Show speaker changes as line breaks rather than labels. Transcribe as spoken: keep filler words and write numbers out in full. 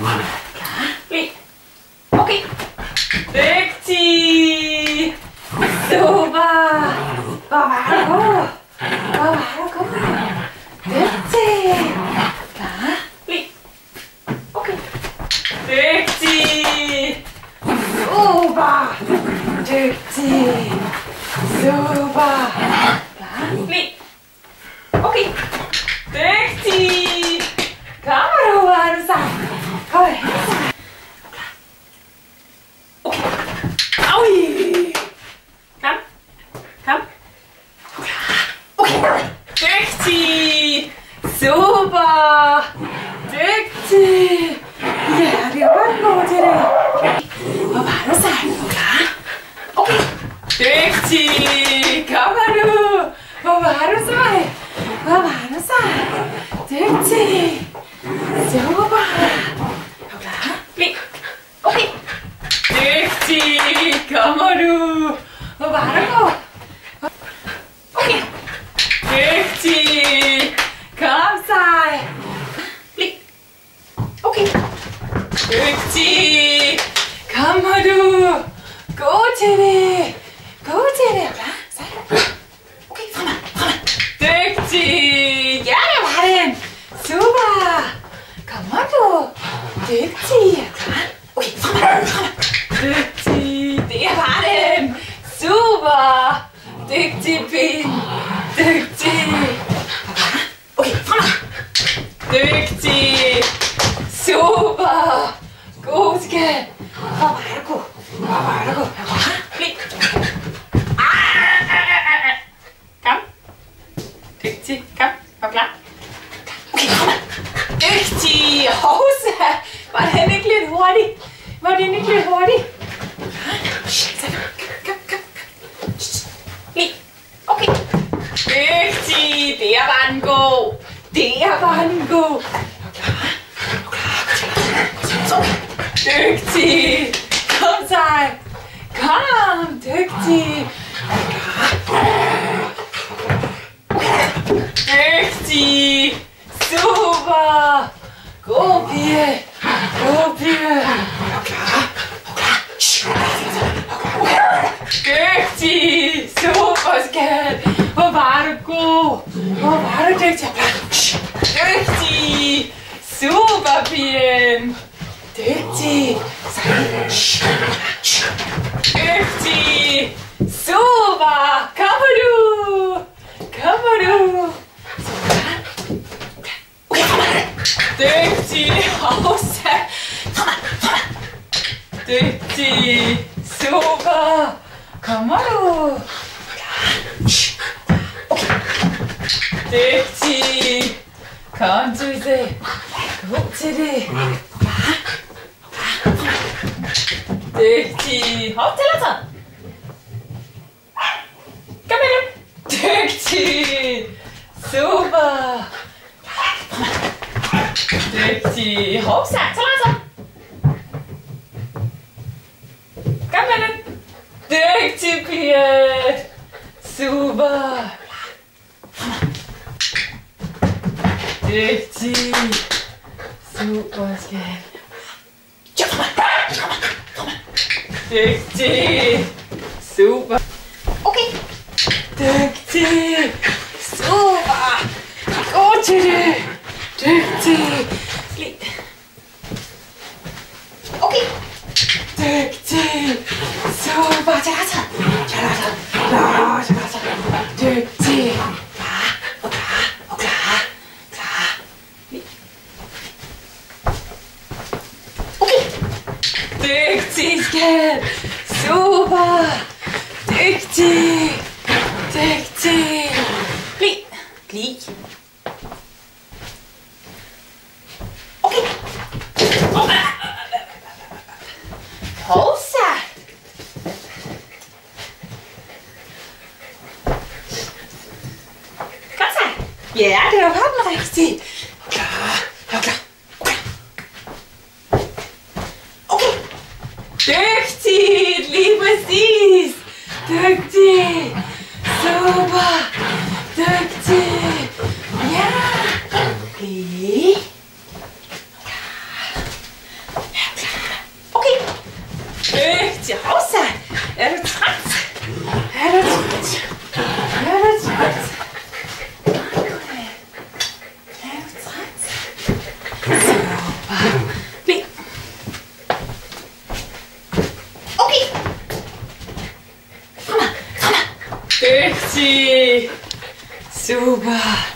Klar. Bliv. Okay. Dygtig. Super. Hvor var du god. Hvor var du god. Dygtig. Klar. Bliv. Okay. Dygtig. Super. Dygtig. Super. Klar. Bliv. Okay. Dygtig. Kommer du, hvor er du sammen? Kom her. Okay. Aui. Kom. Kom. Okay. Dygtig. Super. Dygtig. Ja, det var godt god til det. Hvor var du sammen? Klar. Okay. Dygtig. Kommer du. Hvor var du så? Hvor var du så? Dygtig. Super. Er du klar? Bliv. Okay. Dygtig. Kommer du. Hvor var du god? Okay. Dygtig. Kom så. Bliv. Okay. Dygtig. Kommer du. God til det. God til det. Er du klar? Så. Okay, fremad, fremad. Dygtig. Ja, det var den. Super. Kommer du. Dygtig. Er du klar? Okay, fremad, fremad. Dygtig. Det var den. Super. Dygtig ben. Dygtig. Er du klar? Okay, fremad. Dygtig. Super. God skat. Hvor var du god. Hvor var du god. Er du klar? Bliv. Kom. Dygtig. Kom. Er du klar? Okay, fremad. Dygtig. Hovsa. Var den ikke lidt hurtig? Var den ikke lidt hurtig? Kom, kom, kom. Bliv. Okay. Dygtig. Der var den god. Der var den god. Er du klar? Er du klar? Så. Dygtig. Kom så. Kom. Dygtig. Er du klar? Dygtig. Super. God pige. God pige. Er du klar? Dygtig. Super skat. Hvor var du god. Hvor var du dygtig. Dygtig. Super pigen. Dygtig. Dygtig. Super. Kommer du. Kommer du. Okay, fremad. Dygtig. Hovsa. Fremad, fremad. Dygtig. Super. Kommer du. Okay. Dygtig. Kom til det. God til det. Dygtig. Hop til dig så. Kom med dem. Dygtig. Super. Dygtig. Hop så. Til dig så. Kom med den. Dygtig pige. Super. Dygtig. Super skat. Dygtig. Super. Okay. Dygtig. Super. God til det. Dygtig. Bliv. Okay. Dygtig. Super. Tag dig så. Tag dig så. Nå, tag dig så. Dygtig. Klar. Og klar. Og klar. Klar. Bliv. Okay. Dygtig skat. Super. Dygtig. Dygtig. Bliv. Bliv. Okay. Hovsa. Kom så. Ja, det var godt rigtigt. Klar. Jeg er klar. Okay. Dygtigt. Lige præcis. Dygtig. Super. Dygtig. Ja. Bliv. Dygtig. Super.